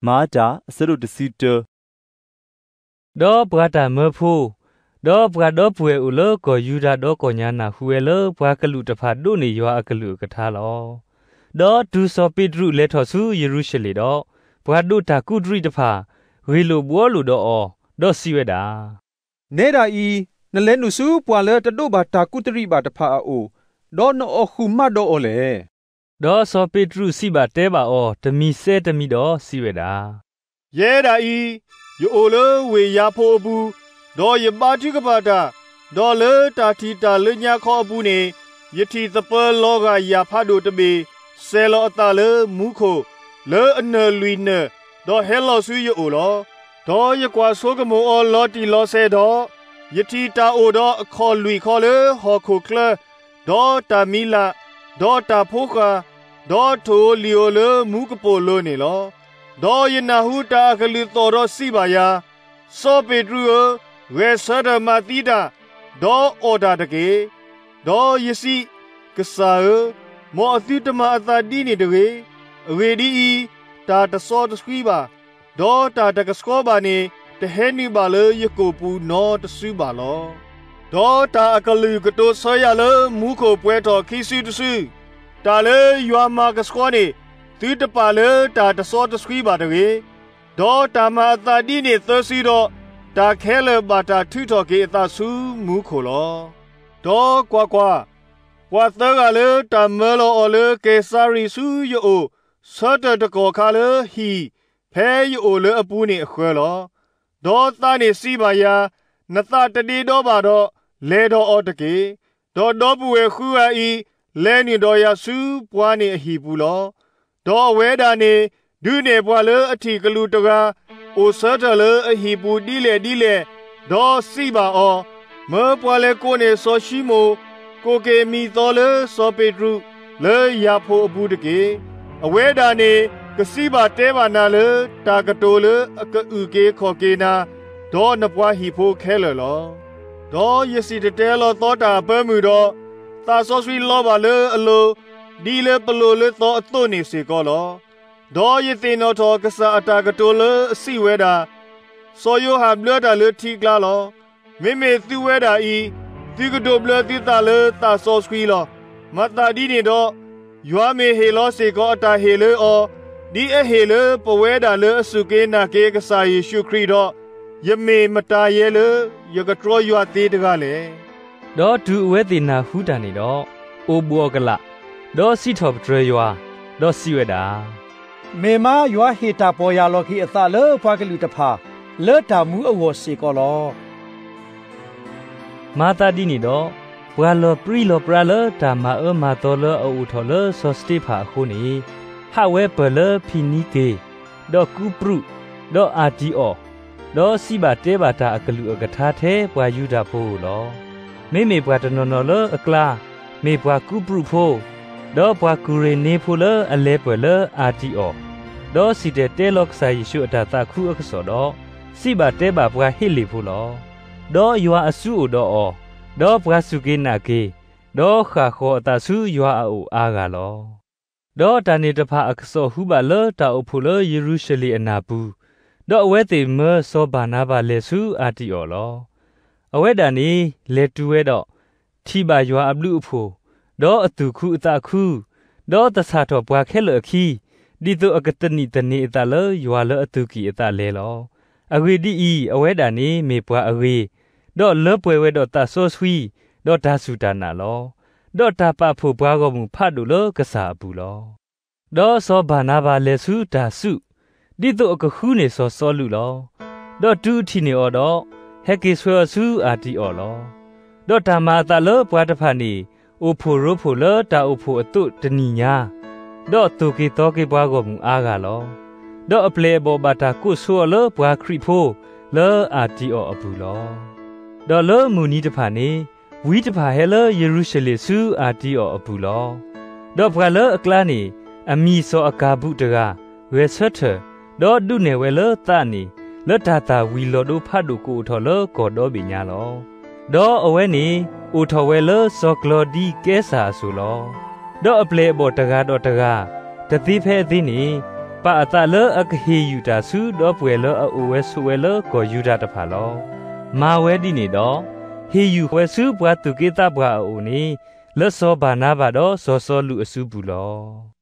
马达塞鲁的西德。 多不达么夫，多不多不为乌勒个犹大多个伢那胡为勒不个路的帕多尼要个路个他咯。多都说彼得来托苏耶路撒冷多，不都他古瑞的帕，为路波路多哦，多西维达。 那大伊那连路苏不勒的多把他古瑞把的帕哦，多那哦胡马多哦嘞。 多说彼得西巴得吧哦，得米塞得米多西维达。 耶大伊有欧勒为亚破布，多也把这个把他，多勒大提大勒亚靠布呢，也提着不老个亚帕多的呗。塞罗达勒木口勒恩勒瑞呢，到黑老鼠有欧了，到一挂说个木奥老地老塞到，一提大欧到靠瑞靠勒好口克，到大米拉，到大破个，到头里奥勒木个波罗呢了，到一那胡大个里多到西巴呀，少贝主尔为啥的马蒂达，到奥达的给，到一西个啥尔。莫阿他妈阿弟呢的为的他的说的水吧，到他的个说吧呢，的黑尼巴了一个不拿的水吧咯，到他个路个多说呀了，木口不会到开水的水，他了原嘛个说呢，对的吧了他的说的水吧的到他妈阿弟呢得水了，他开了把他推到给他水木口了，到呱呱。我这个了，但没了我了，给啥人输有，说的这个卡了嘿，陪有了不呢喝了，到咱的西班牙，那咱的地多吧的，来到奥的给，到不会喝啊伊，来你到呀输不呢嘿不了，到为的呢，对呢不了提个路的个，我说的了嘿不地嘞，到西班牙，没不了过呢说西么。ကိုကေမီတော်လစောပေဒရုလေရဖို့ဘူးတကေအဝဲဒါနေကစီပါတဲပါနာလေတာကတိုလေအကဥကေခောကေနာဒေါ်နပွားဟီဖို့ခဲလလောဒေါ်ယစီတဲလောသောတာပဲမှုတော့သာစောဆွီလောပါလေအလိုဒီလေပလိုလေသောအသွနေစေကောလောဒေါ်ယသိနောထောကစားအတာကတိုလေအစီဝဲတာစောယိုဟာဘလတာလေထီကလာလောမေမေသူဝဲတာဤဒီကဒိုဘလတိတာလေတာဆော့စကွီလောမတာဒီနေတော့ယွာမေဟေလောစေကောအတာဟေလေအောဒီအဟေလေပဝဲတာလေအစုကေနာကေကစာယေရှုခရစ်တော့ယမေမတာရဲလေယကထရယွာသေးတကလေတော့ဒူဝဲတိနာဟူတာနေတော့အိုဘောကလာတော့စီထော့ထရယွာတော့စီဝဲတာမေမာယွာဟေတာပေါ်ရလောခိအသလေဖွာကလူတဖာလေတာမူအဝစေကောလောမာတာဒီနီတော့ဘွာလောပရီလောပရာလတာမာမာတော်လအူထော်လဆောစတိဖာခုနီဟာဝဲပလဖီနီကေဒေါကူပရုဒေါအာတီအောဒေါစီဘာတဲဘာတာအကလူအကထားသေးဘွာယူတာဖို့လောမေဘွာတနော်နော်လအကလာမေဘွာကူပရုဖို့ဒေါဘွာကူရေနေဖို့လအလဲပလအာတီအောဒေါစီတဲတဲလော့ဆာယေရှုအတာတာခုအကဆောတော့စီဘာတဲဘာဘွာဟိလီဖို့လောဒေါ်ယွာအဆူဒေါ်အောဒေါ်ပရစုကေနာကေဒေါ်ခါခောအတဆူယွာအိုအာဂါလောဒေါ်တန်နေတဖာအကဆောဟုပါလတာအဖူလယေရုရှလေအနာပူဒေါ်အဝဲတေမဆောဘာနာဘာလေဆူအာတီအောလောအဝဲတန်နေလေတူဝဲတော့ထီပါယွာအဘလူအဖိုဒေါ်အတူခုအတခုဒေါ်တဆာတော်ပွားခဲလအခီဒီတုအကတနီတနေအတလယွာလအတူကီအတလဲလောအဝေဒီဤအဝဲတန်နေမေပွားအဝေဒေါ်လပွဲဝဲဒေါ်တာဆောဆွီဒေါ်ဒါဆူတာနာလောဒေါ်တာပဖို့ပွားကောမှုဖတ်လို့လောကစားဘူးလောဒေါ်စောဘာနာဘာလေစုဒါစုဒီတော့အကခုနေစောစောလူလောဒေါ်တူထီနေအော်တော့ဟက်ကေဆွဲဆူအာတီအော်လောဒေါ်တာမာတာလောပွားတဖာနေအိုဖိုရိုဖိုလောတာအိုဖိုအတုတနီညာဒေါ်တူကေတောကေပွားကောမှုအားကလောဒေါ်အပလေဘောဘာတာကုဆွောလောပွားခရီဖိုလောအာတီအော်အဘူးလောဒေါ်လမူနီတဖာနေဝီတဖာဟဲလယေရုရှလေစုအာတီအောအပူလောဒေါ်ဘရလအကလာနေအမီစောအကာဘူးတကဝဲဆွတ်ထဒေါ်ဒုနေဝဲလတာနေလတာတာဝီလောဒိုဖတ်ဒိုကိုထော်လကောဒေါ်ပညာလောဒေါ်အဝဲနေအိုထော်ဝဲလစောကလောဒီကဲဆာဆူလောဒေါ်အပလေဘောတကားဒေါ်တကားတတိဖဲသည်နေปะอัตเลอะกะเฮยูดาซูดอป่วยเลอะอเวสุเวเลก็ยูดาตะพาลอมาเวดินี่ดอเฮยูเวซูปวาตุเกตาบวาโอนี่เลซอบานาบาดอซอซอลูอสุบูลอ